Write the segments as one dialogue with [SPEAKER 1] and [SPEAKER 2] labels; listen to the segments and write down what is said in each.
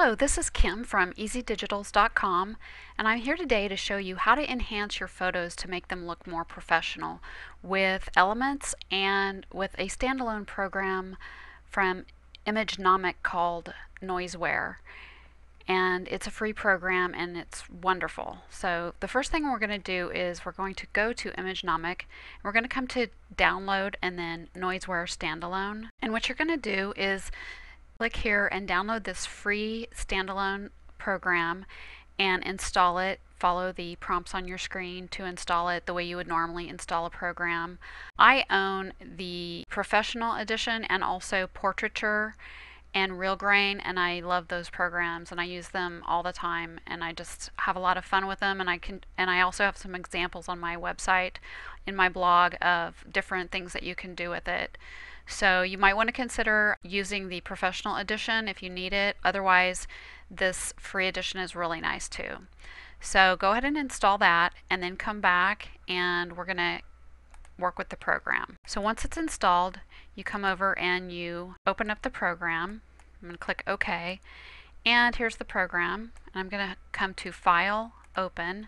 [SPEAKER 1] Hello, this is Kim from EasyDigitals.com, and I'm here today to show you how to enhance your photos to make them look more professional with elements and with a standalone program from Imagenomic called Noiseware. And it's a free program and it's wonderful. So the first thing we're going to do is we're going to go to Imagenomic. We're going to come to Download and then Noiseware Standalone. And what you're going to do is click here and download this free standalone program and install it. Follow the prompts on your screen to install it the way you would normally install a program. I own the Professional Edition and also Portraiture and Real Grain, and I love those programs and I use them all the time and I just have a lot of fun with them, and I also have some examples on my website in my blog of different things that you can do with it. So you might want to consider using the Professional Edition if you need it. Otherwise, this free edition is really nice too. So go ahead and install that and then come back and we're going to work with the program. So once it's installed, you come over and you open up the program. I'm going to click OK, and here's the program. And I'm going to come to File, Open,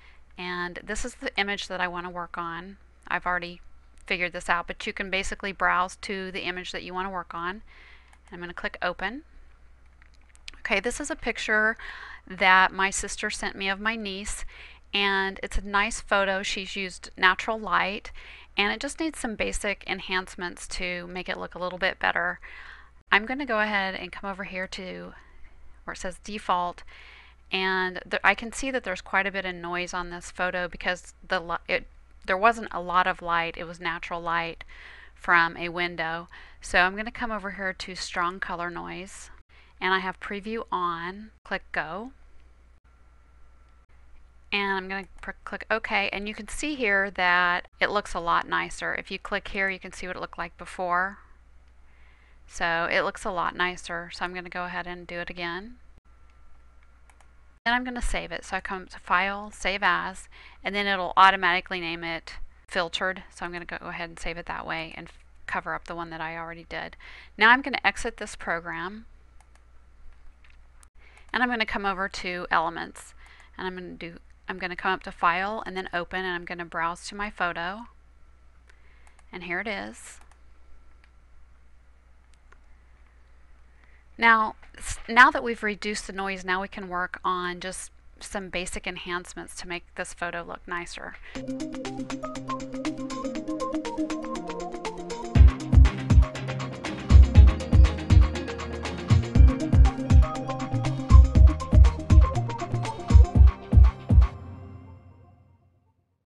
[SPEAKER 1] and this is the image that I want to work on. I've already figured this out, but you can basically browse to the image that you want to work on. I'm going to click Open. Okay, this is a picture that my sister sent me of my niece, and it's a nice photo. She's used natural light and it just needs some basic enhancements to make it look a little bit better. I'm going to go ahead and come over here to where it says Default, and I can see that there's quite a bit of noise on this photo because there wasn't a lot of light. It was natural light from a window. So I'm going to come over here to Strong Color Noise, and I have Preview on. Click Go. And I'm going to click OK, and you can see here that it looks a lot nicer. If you click here, you can see what it looked like before. So it looks a lot nicer. So I'm going to go ahead and do it again. Then I'm going to save it. So I come to File, Save As, and then it'll automatically name it Filtered. So I'm going to go ahead and save it that way and cover up the one that I already did. Now I'm going to exit this program, and I'm going to come over to Elements, and I'm going to come up to File and then Open, and I'm going to browse to my photo, and here it is. Now that we've reduced the noise, now we can work on just some basic enhancements to make this photo look nicer.